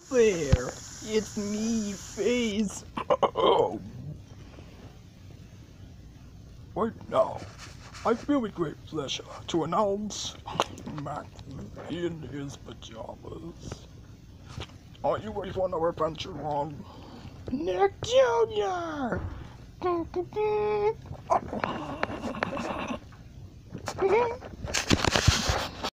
there! It's me, Face! Oh. Wait now. I feel with great pleasure to announce Mac in his pajamas. Are you ready for another adventure, Ron? Nick Jr.